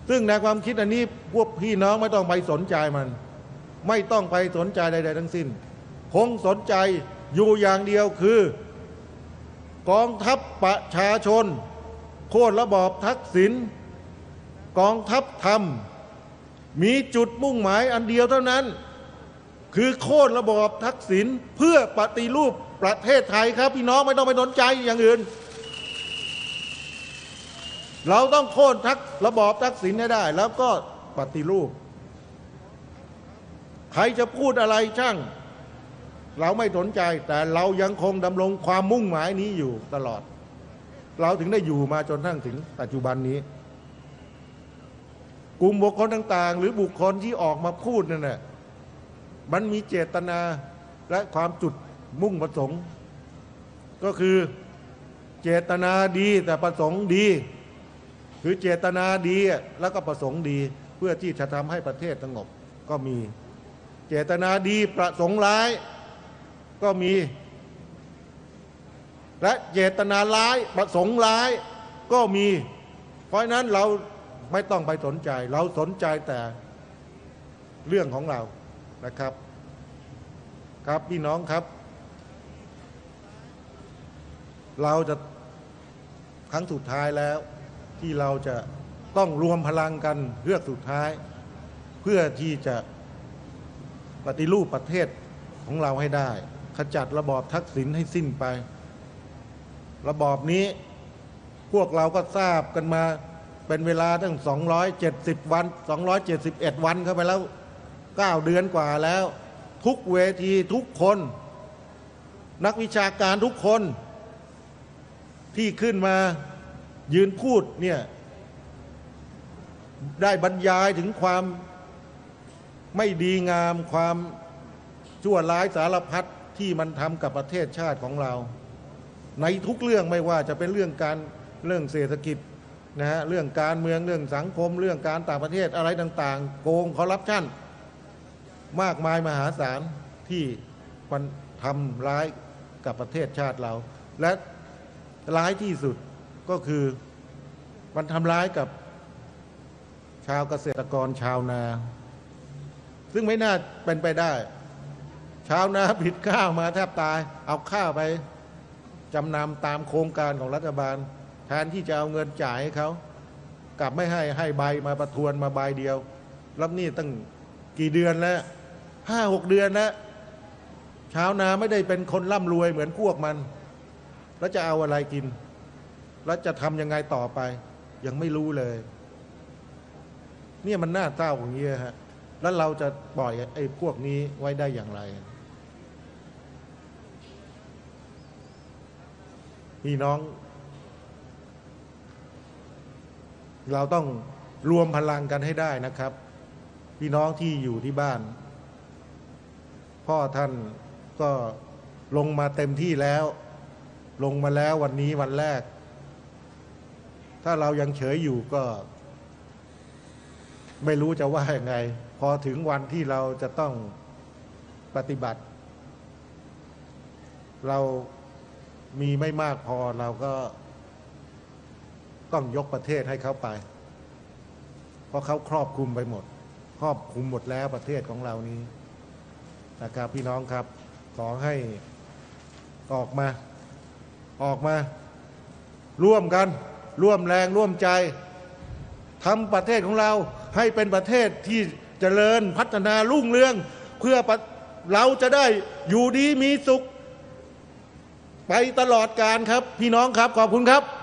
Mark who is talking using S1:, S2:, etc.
S1: ซึ่งในความคิดอันนี้พวกพี่น้องไม่ต้องไปสนใจมันไม่ต้องไปสนใจใดๆทั้งสิ้นคงสนใจอยู่อย่างเดียวคือกองทัพประชาชนโค่นระบอบทักษิณกองทัพธรรมมีจุดมุ่งหมายอันเดียวเท่านั้นคือโค่นระบอบทักษิณเพื่อปฏิรูปประเทศไทยครับพี่น้องไม่ต้องไปสนใจอย่างอื่นเราต้องโค่นระบอบทักษิณให้ได้แล้วก็ปฏิรูปใครจะพูดอะไรช่างเราไม่สนใจแต่เรายังคงดำรงความมุ่งหมายนี้อยู่ตลอดเราถึงได้อยู่มาจนทั้งถึงปัจจุบันนี้กลุ่มบุคคลต่างๆหรือบุคคลที่ออกมาพูดนั่นแหละมันมีเจตนาและความจุดมุ่งประสงค์ก็คือเจตนาดีแต่ประสงค์ดีคือเจตนาดีแล้วก็ประสงค์ดีเพื่อที่จะทำให้ประเทศสงบก็มีเจตนาดีประสงค์ร้ายก็มีและเจตนาร้ายประสงค์ร้ายก็มีเพราะฉะนั้นเราไม่ต้องไปสนใจเราสนใจแต่เรื่องของเรานะครับครับพี่น้องครับเราจะครั้งสุดท้ายแล้วที่เราจะต้องรวมพลังกันเพื่อสุดท้ายเพื่อที่จะปฏิรูปประเทศของเราให้ได้ขจัดระบอบทักษิณให้สิ้นไประบอบนี้พวกเราก็ทราบกันมาเป็นเวลาตั้ง270 วัน271 วันเข้าไปแล้ว9 เดือนกว่าแล้วทุกเวทีทุกคนนักวิชาการทุกคนที่ขึ้นมายืนพูดเนี่ยได้บรรยายถึงความไม่ดีงามความชั่วร้ายสารพัดที่มันทำกับประเทศชาติของเราในทุกเรื่องไม่ว่าจะเป็นเรื่องเศรษฐกิจนะฮะเรื่องการเมืองเรื่องสังคมเรื่องการต่างประเทศอะไรต่างๆโกงคอร์รัปชันมากมายมหาศาลที่มันทำร้ายกับประเทศชาติเราและร้ายที่สุดก็คือมันทำร้ายกับชาวเกษตรกรชาวนาซึ่งไม่น่าเป็นไปได้ชาวนาผิดข้าวมาแทบตายเอาข้าวไปจำนำตามโครงการของรัฐบาลแทนที่จะเอาเงินจ่ายให้เขากลับไม่ให้ใบมาประทวนมาใบเดียวรับนี่ตั้งกี่เดือนแล้ว5-6 เดือนแล้วชาวนาไม่ได้เป็นคนร่ำรวยเหมือนพวกมันแล้วจะเอาอะไรกินแล้วจะทำยังไงต่อไปยังไม่รู้เลยเนี่ยมันน่าเศร้าอย่างนี้ฮะแล้วเราจะปล่อยไอ้พวกนี้ไว้ได้อย่างไรพี่น้องเราต้องรวมพลังกันให้ได้นะครับพี่น้องที่อยู่ที่บ้านพ่อท่านก็ลงมาเต็มที่แล้วลงมาแล้ววันนี้วันแรกถ้าเรายังเฉยอยู่ก็ไม่รู้จะว่ายังไงพอถึงวันที่เราจะต้องปฏิบัติเรามีไม่มากพอเราก็ต้องยกประเทศให้เขาไปเพราะเขาครอบคลุมไปหมดครอบคลุมหมดแล้วประเทศของเรานี้นะครับพี่น้องครับขอให้ออกมาร่วมกันร่วมแรงร่วมใจทำประเทศของเราให้เป็นประเทศที่เจริญพัฒนารุ่งเรืองเพื่อเราจะได้อยู่ดีมีสุขไปตลอดกาลครับพี่น้องครับขอบคุณครับ